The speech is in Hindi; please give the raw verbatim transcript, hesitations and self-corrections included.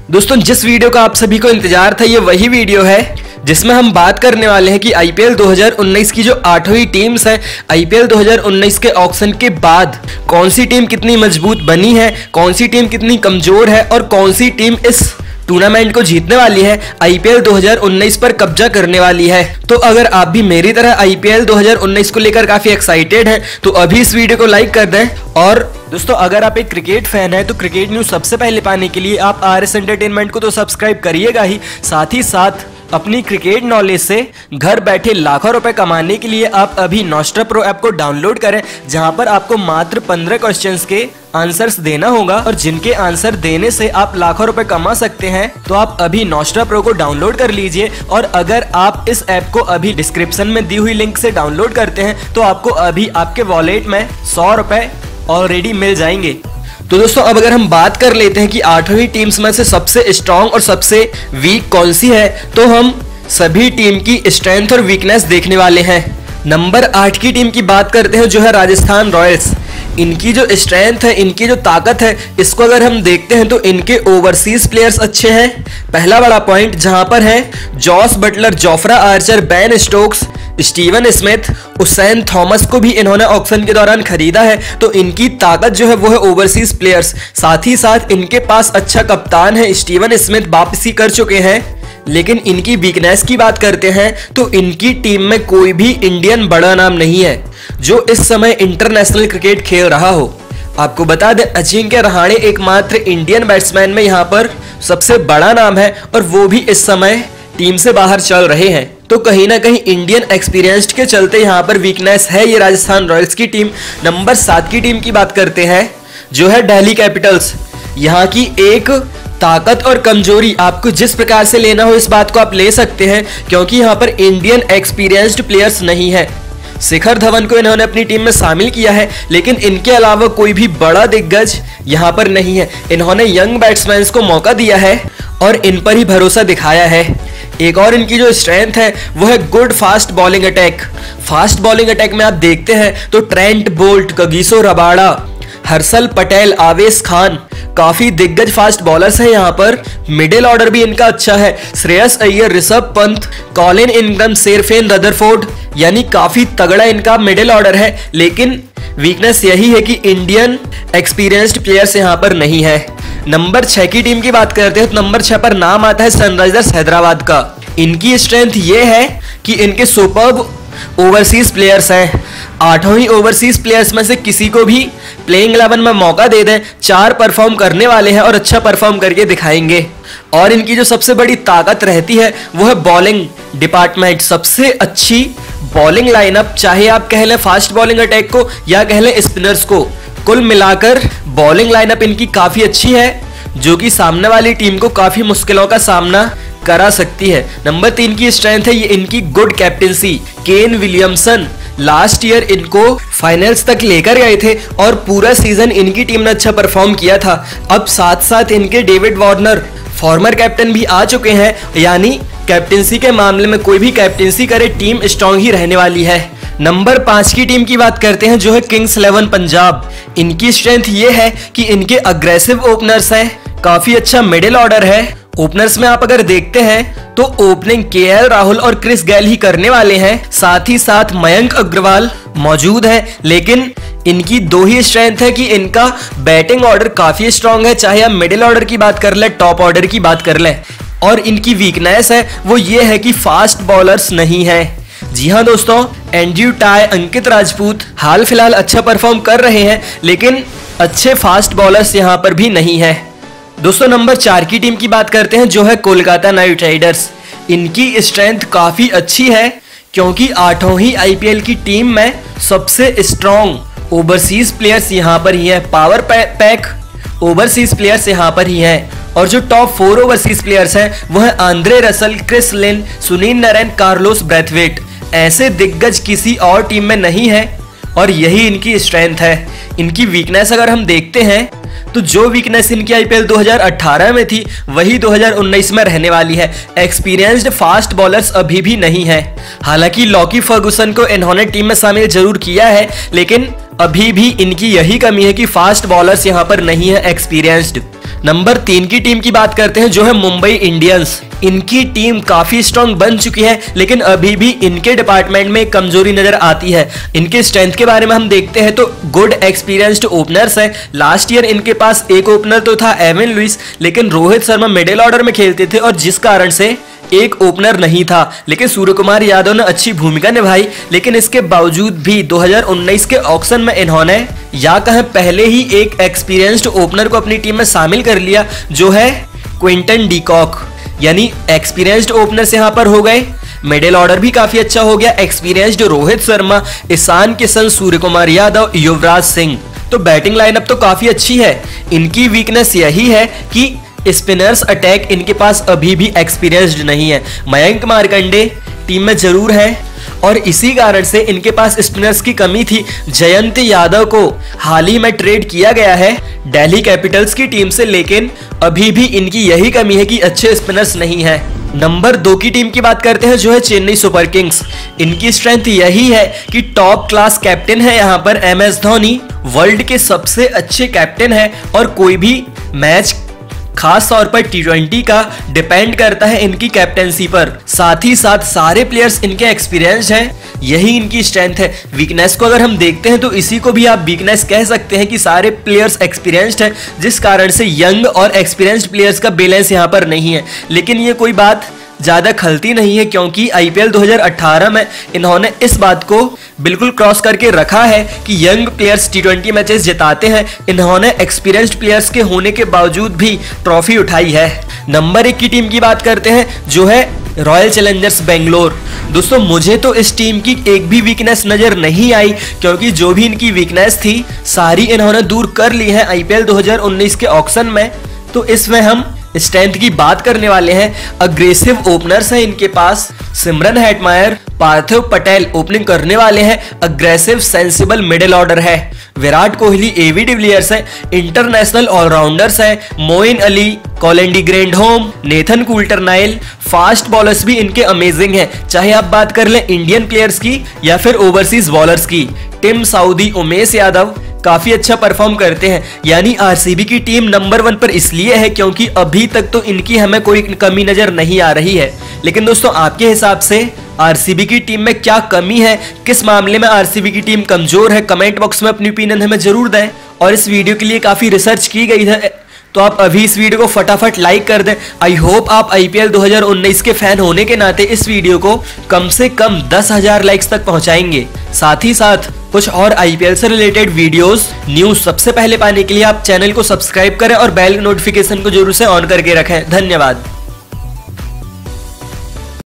दोस्तों जिस वीडियो का आप सभी को इंतजार था ये वही वीडियो है जिसमें हम बात करने वाले हैं कि आईपीएल दो हज़ार उन्नीस की जो आठवीं टीम्स है, आईपीएल दो हज़ार उन्नीस के ऑक्शन के बाद कौन सी टीम कितनी मजबूत बनी है, कौन सी टीम कितनी कमजोर है और कौन सी टीम इस टूर्नामेंट को जीतने वाली है, आईपीएल दो हज़ार उन्नीस पर कब्जा करने वाली है। तो अगर आप भी मेरी तरह आईपीएल दो हज़ार उन्नीस को लेकर काफी एक्साइटेड हैं तो अभी इस वीडियो को लाइक कर दें। और दोस्तों अगर आप एक क्रिकेट फैन हैं तो क्रिकेट न्यूज सबसे पहले पाने के लिए आप आर एस एंटरटेनमेंट को तो सब्सक्राइब करिएगा ही, साथ ही साथ अपनी क्रिकेट नॉलेज से घर बैठे लाखों रुपए कमाने के लिए आप अभी नोस्ट्रा प्रो ऐप को डाउनलोड करें, जहां पर आपको मात्र पंद्रह क्वेश्चंस के आंसर्स देना होगा और जिनके आंसर देने से आप लाखों रुपए कमा सकते हैं। तो आप अभी नोस्ट्रा प्रो को डाउनलोड कर लीजिए और अगर आप इस ऐप को अभी डिस्क्रिप्शन में दी हुई लिंक से डाउनलोड करते हैं तो आपको अभी आपके वॉलेट में सौ रुपए ऑलरेडी मिल जाएंगे। तो दोस्तों अब अगर हम बात कर लेते हैं कि आठवीं टीम्स में से सबसे स्ट्रॉन्ग और सबसे वीक कौन सी है, तो हम सभी टीम की स्ट्रेंथ और वीकनेस देखने वाले हैं। नंबर आठ की टीम की बात करते हैं जो है राजस्थान रॉयल्स। इनकी जो स्ट्रेंथ है, इनकी जो ताकत है, इसको अगर हम देखते हैं तो इनके ओवरसीज प्लेयर्स अच्छे हैं। पहला बड़ा पॉइंट जहां पर है Jos Buttler, Jofra Archer, Ben Stokes, Steven Smith, Oshane Thomas को भी इन्होंने ऑक्शन के दौरान खरीदा है। तो इनकी ताकत जो है वो है ओवरसीज प्लेयर्स। साथ ही साथ इनके पास अच्छा कप्तान है, स्टीवन स्मिथ वापसी कर चुके हैं। लेकिन इनकी वीकनेस की बात करते हैं तो इनकी टीम में कोई भी इंडियन बड़ा नाम नहीं है जो इस समय इंटरनेशनल क्रिकेट खेल रहा हो। आपको बता दें अजिंक्य रहाणे एकमात्र इंडियन बैट्समैन में यहाँ पर सबसे बड़ा नाम है और वो भी इस समय टीम से बाहर चल रहे हैं। तो कहीं ना कहीं इंडियन एक्सपीरियंस्ड के चलते यहाँ पर वीकनेस है ये राजस्थान रॉयल्स की टीम। नंबर सात की टीम की बात करते हैं जो है दिल्ली कैपिटल्स। यहाँ की एक ताकत और कमजोरी आपको जिस प्रकार से लेना हो इस बात को आप ले सकते हैं, क्योंकि यहाँ पर इंडियन एक्सपीरियंस्ड प्लेयर्स नहीं है। शिखर धवन को इन्होंने अपनी टीम में शामिल किया है लेकिन इनके अलावा कोई भी बड़ा दिग्गज यहाँ पर नहीं है। इन्होंने यंग बैट्समैन को मौका दिया है और इन पर ही भरोसा दिखाया है। एक और इनकी जो स्ट्रेंथ है वो है good fast bowling attack. Fast bowling attack में आप देखते हैं तो Trent Boult, Kagiso Rabada, Harshal Patel, Avesh Khan काफी दिग्गज फास्ट बॉलर्स हैं यहाँ पर। मिडिल ऑर्डर भी इनका अच्छा है, Shreyas Iyer, Rishabh Pant, Colin Ingram, Sherfane Rutherford, यानी काफी तगड़ा इनका मिडिल ऑर्डर है। लेकिन वीकनेस यही है कि इंडियन एक्सपीरियंस्ड प्लेयर्स यहाँ पर नहीं है। नंबर छह की टीम की बात करते हैं तो नंबर छह पर नाम आता है सनराइजर्स हैदराबाद का। इनकी स्ट्रेंथ ये है कि इनके सुपर्ब ओवरसीज प्लेयर्स हैं। आठों ही ओवरसीज प्लेयर्स में से किसी को भी प्लेइंग इलेवन में मौका दे दें, चार परफॉर्म करने वाले हैं और अच्छा परफॉर्म करके दिखाएंगे। और इनकी जो सबसे बड़ी ताकत रहती है वो है बॉलिंग डिपार्टमेंट। सबसे अच्छी बॉलिंग लाइनअप, चाहे आप कह लें फास्ट बॉलिंग अटैक को या कह लें स्पिनर्स को, कुल मिलाकर बॉलिंग लाइनअप इनकी काफी अच्छी है जो कि सामने वाली टीम को काफी मुश्किलों का सामना करा सकती है। नंबर तीन की स्ट्रेंथ है ये इनकी good captaincy. Kane Williamson last year इनको फाइनल्स तक लेकर गए थे और पूरा सीजन इनकी टीम ने अच्छा परफॉर्म किया था। अब साथ साथ इनके डेविड वार्नर फॉर्मर कैप्टन भी आ चुके हैं, यानी कैप्टेंसी के मामले में कोई भी कैप्टेंसी करे टीम स्ट्रांग ही रहने वाली है। नंबर पांच की टीम की बात करते हैं जो है किंग्स इलेवन पंजाब। इनकी स्ट्रेंथ ये है कि इनके अग्रेसिव ओपनर्स हैं, काफी अच्छा मिडिल ऑर्डर है। ओपनर्स में आप अगर देखते हैं तो ओपनिंग केएल राहुल और क्रिस गेल ही करने वाले हैं, साथ ही साथ मयंक अग्रवाल मौजूद है। लेकिन इनकी दो ही स्ट्रेंथ है कि इनका बैटिंग ऑर्डर काफी स्ट्रांग है, चाहे आप मिडिल ऑर्डर की बात कर ले, टॉप ऑर्डर की बात कर ले। और इनकी वीकनेस है वो ये है कि फास्ट बॉलर्स नहीं है। जी हाँ दोस्तों, एंड्रयू टाई, अंकित राजपूत हाल फिलहाल अच्छा परफॉर्म कर रहे हैं लेकिन अच्छे फास्ट बॉलर्स यहाँ पर भी नहीं है। दोस्तों नंबर चार की टीम की बात करते हैं जो है कोलकाता नाइट राइडर्स। इनकी स्ट्रेंथ काफी अच्छी है क्योंकि आठों ही आईपीएल की टीम में सबसे स्ट्रॉन्ग ओवरसीज प्लेयर्स यहाँ पर ही है। पावर पैक ओवरसीज प्लेयर्स यहाँ पर ही हैं और जो टॉप फोर ओवरसीज प्लेयर्स हैं वो है Andre Russell, Chris Lynn, Sunil Narine, Carlos Brathwaite. ऐसे दिग्गज किसी और टीम में नहीं है और यही इनकी स्ट्रेंथ है। इनकी वीकनेस अगर हम देखते हैं तो जो वीकनेस इनकी आईपीएल दो हज़ार अठारह में थी वही दो हज़ार उन्नीस में रहने वाली है। एक्सपीरियंस्ड फास्ट बॉलर्स अभी भी नहीं है। हालांकि लॉकी फर्गुसन को इन्होंने टीम में शामिल जरूर किया है लेकिन अभी भी इनकी यही कमी है कि फास्ट बॉलर्स यहाँ पर नहीं है एक्सपीरियंस्ड। नंबर तीन की टीम की बात करते हैं जो है मुंबई इंडियंस। इनकी टीम काफी स्ट्रांग बन चुकी है, लेकिन अभी भी इनके डिपार्टमेंट में कमजोरी नजर आती है। इनके स्ट्रेंथ के बारे में हम देखते हैं तो गुड एक्सपीरियंस्ड ओपनर्स है। लास्ट ईयर इनके पास एक ओपनर तो था एवन लुइस, लेकिन रोहित शर्मा मिडिल ऑर्डर में खेलते थे और जिस कारण से एक ओपनर नहीं था। लेकिन सूर्य कुमार यादव ने अच्छी भूमिका निभाई, लेकिन इसके बावजूद भी दो हज़ार उन्नीस के ऑक्शन में इन्होंने या कहें पहले ही एक एक्सपीरियंस्ड ओपनर को अपनी टीम में शामिल कर लिया जो है क्विंटन डीकॉक। यानी एक्सपीरियंस्ड ओपनर्स यहाँ पर हो गए, मिडिल ऑर्डर भी काफी अच्छा हो गया। एक्सपीरियंस्ड रोहित शर्मा, ईशान किशन, सूर्य कुमार यादव, युवराज सिंह। तो बैटिंग लाइनअप तो काफी अच्छी है। इनकी वीकनेस यही है कि स्पिनर्स अटैक इनके पास अभी भी एक्सपीरियंस्ड नहीं है। मयंक मार्कंडे टीम में जरूर है और इसी कारण से इनके पास स्पिनर्स की कमी थी। जयंत यादव को हाल ही में ट्रेड किया गया है दिल्ली कैपिटल्स की टीम से, लेकिन अभी भी इनकी यही कमी है कि अच्छे स्पिनर्स नहीं है। नंबर दो की टीम की बात करते हैं जो है चेन्नई सुपर किंग्स। इनकी स्ट्रेंथ यही है कि टॉप क्लास कैप्टन है यहाँ पर एम एस धोनी, वर्ल्ड के सबसे अच्छे कैप्टन है और कोई भी मैच खास तौर पर टी ट्वेंटी का डिपेंड करता है इनकी कैप्टेंसी पर। साथ ही साथ सारे प्लेयर्स इनके एक्सपीरियंस्ड हैं, यही इनकी स्ट्रेंथ है। वीकनेस को अगर हम देखते हैं तो इसी को भी आप वीकनेस कह सकते हैं कि सारे प्लेयर्स एक्सपीरियंस्ड हैं, जिस कारण से यंग और एक्सपीरियंस्ड प्लेयर्स का बैलेंस यहाँ पर नहीं है। लेकिन ये कोई बात ज्यादा खलती नहीं है, क्योंकि आईपीएल दो हज़ार अठारह में इन्होंने इस बात को बिल्कुल क्रॉस करके रखा है कि young players T twenty matches जिताते हैं। इन्होंने एक्सपीरियंस्ड प्लेयर्स के होने के बावजूद भी ट्रॉफी उठाई है। नंबर एक की टीम की बात करते हैं जो है रॉयल चैलेंजर्स बेंगलोर। दोस्तों मुझे तो इस टीम की एक भी वीकनेस नजर नहीं आई, क्योंकि जो भी इनकी वीकनेस थी सारी इन्होंने दूर कर ली है आईपीएल दो हज़ार उन्नीस के ऑक्शन में। तो इसमें हम स्ट्रेंथ की बात करने वाले हैं। अग्रेसिव ओपनर्स हैं इनके पास, Shimron Hetmyer, Parthiv Patel opening करने वाले हैं। अग्रेसिव सेंसिबल मिडिल ऑर्डर है। विराट कोहली, एवी डिविलियर्स हैं। इंटरनेशनल ऑलराउंडर्स हैं, Moeen Ali, Colin de Grandhomme, Nathan Coulter Nile. Fast bowlers भी इनके अमेजिंग हैं, चाहे आप बात कर लें इंडियन प्लेयर्स की या फिर ओवरसीज बॉलर्स की। टिम साउदी, उमेश यादव काफी अच्छा परफॉर्म करते हैं। यानी आरसीबी की टीम नंबर वन पर इसलिए है क्योंकि अभी तक तो इनकी हमें कोई कमी नजर नहीं आ रही है। लेकिन दोस्तों आपके हिसाब से आरसीबी की टीम में क्या कमी है, किस मामले में आरसीबी की टीम कमजोर है, कमेंट बॉक्स में अपनी ओपिनियन हमें जरूर दें। और इस वीडियो के लिए काफी रिसर्च की गई है, तो आप अभी इस वीडियो को फटाफट लाइक कर दें। आई होप आप आईपीएल दो हज़ार उन्नीस के फैन होने के नाते इस वीडियो को कम से कम दस हजार लाइक्स तक पहुंचाएंगे। साथ ही साथ कुछ और आईपीएल से रिलेटेड वीडियोस, न्यूज सबसे पहले पाने के लिए आप चैनल को सब्सक्राइब करें और बेल नोटिफिकेशन को जरूर से ऑन करके रखें। धन्यवाद।